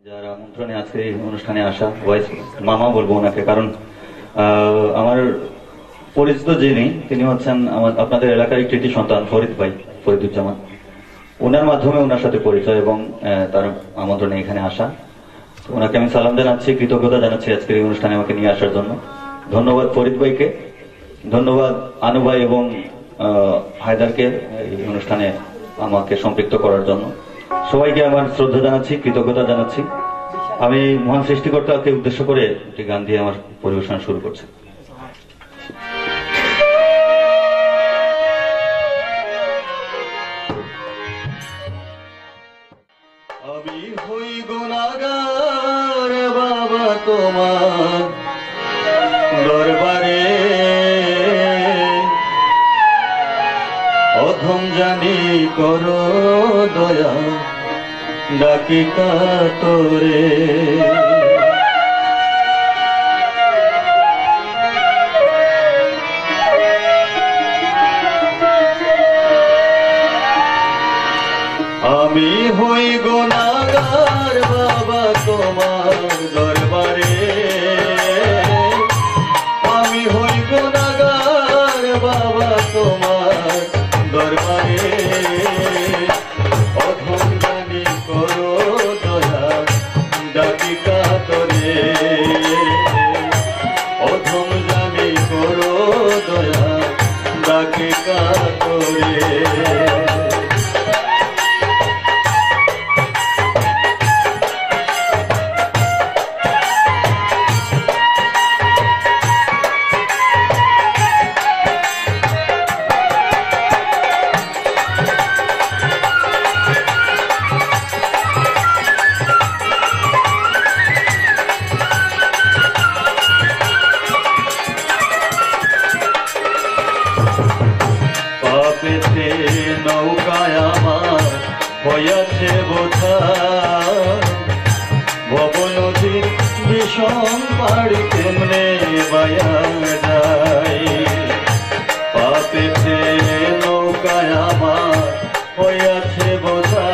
যার আমন্ত্রণে আজকে এই অনুষ্ঠানে আসা ভয়েস মামা বলবো ওনাকে, কারণ আমার পরিচিত যিনি তিনি হচ্ছেন আপনাদের এলাকার কৃতি সন্তান ফরিদ ভাই, ফরিদুজ্জামান। ওনার মাধ্যমে ওনার সাথে পরিচয় এবং তার আমন্ত্রণে এখানে আসা। ওনাকে আমি সালাম জানাচ্ছি, কৃতজ্ঞতা জানাচ্ছি আজকের এই অনুষ্ঠানে আমাকে নিয়ে আসার জন্য। ধন্যবাদ ফরিদ ভাইকে, ধন্যবাদ আনু ভাই এবং হায়দারকে এই অনুষ্ঠানে আমাকে সম্পৃক্ত করার জন্য। সবাইকে আমার শ্রদ্ধা জানাচ্ছি, কৃতজ্ঞতা জানাচ্ছি। আমি মহান সৃষ্টিকর্তাকে উদ্দেশ্য করে একটি গান দিয়ে আমার পরিবেশনা শুরু করছি। আমি হই গুনাহগার বাবা তোমার দরবারে, অধম জানি করো দয়া ডাকি কাতরে। আমি হই গুনাহগার বাবা তোমার দরবারে, আমি হই গুনাহগার বাবা তোমার দরবারে, অধম জানি করো দয়া ডাকি কাতরে, অধম জানি করো দয়া ডাকি কাতরে। পাপেতে নৌকায় আমার হইয়াছে বোঝা, ভব নদীর বিষম পাড়ি কেমনে বায়া যায়। পাপেতে নৌকায় আমার হইয়াছে বোঝা,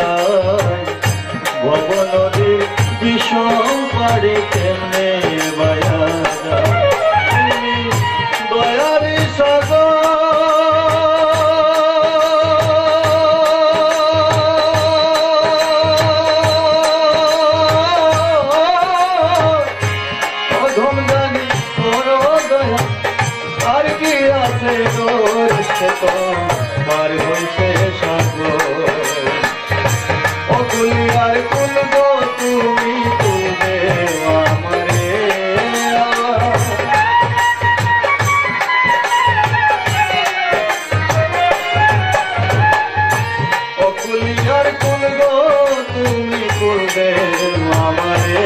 ভব নদীর বিষম পাড়ি কেমনে বায়া যায়। দয়ারি সাগর পার হইতে সাগর, অকুলি আর কুল গো তুমি তুলে আমারে, অকুলি আর কুল গো তুমি তুলে আমারে,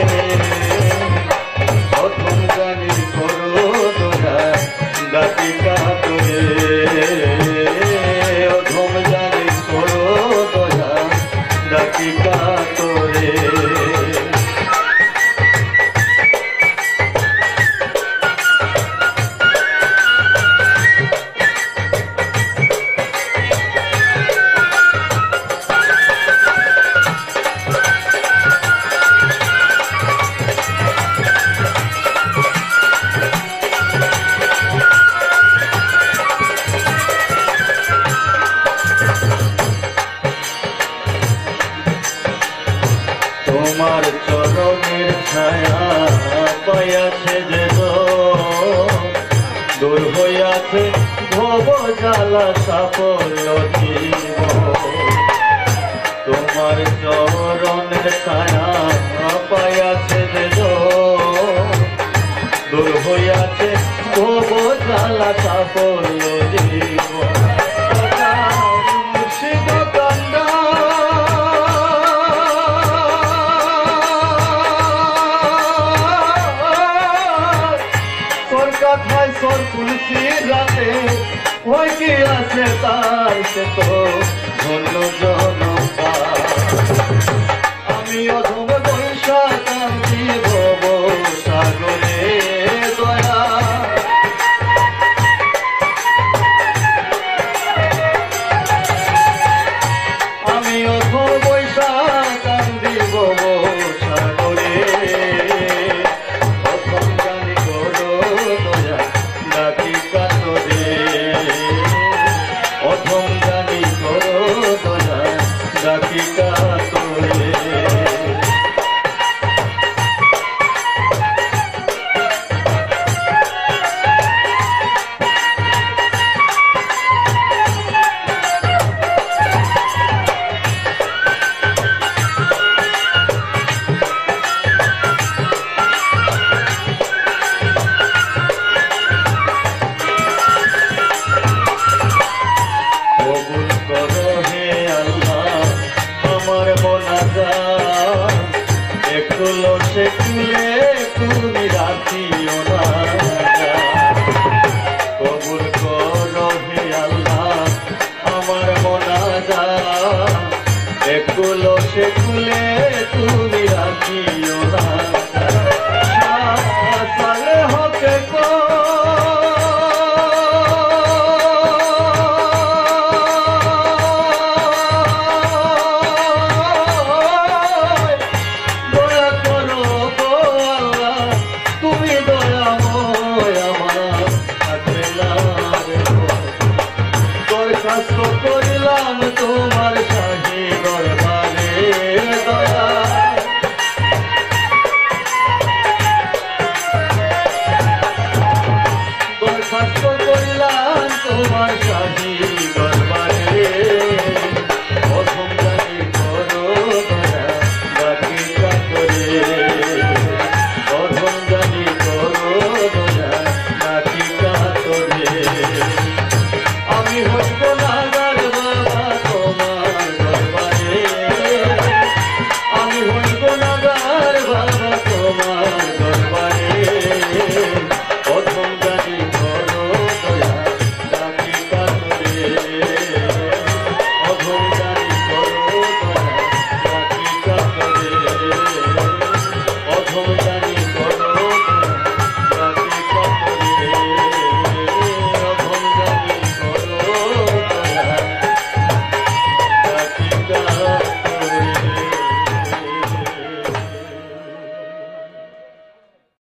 অধম জানি করো দয়া ডাকি কাতরে, অধম জানি করো দয়া ডাকি কাতরে। তোমার চরণের ছায়া পাইয়াছে যে দূর হইয়াছে ভব জ্বালা সাফল্য জীবন। তোমার চরণের ছায়া পাইয়াছে যে দূর হইয়াছে ভব জ্বালা সাফল্য জীবন। কথায় সর তুলসী রাতে ওই কি আছে তার, সে তো ধন্য জনতা। আমি অধম বৈশা কান্তি ভব সাগরে দয়া, আমি অধম বৈশা কান্তি ভব সাগরে। से